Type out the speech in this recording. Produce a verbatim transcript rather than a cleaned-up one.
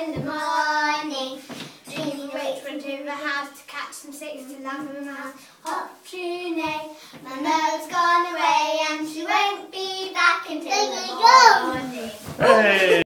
in the morning. Dreaming Rach went to the house to catch some sticks to lumber a mouse. Hop, true, nay. My mother's gone away and she won't be back until the morning. Hey.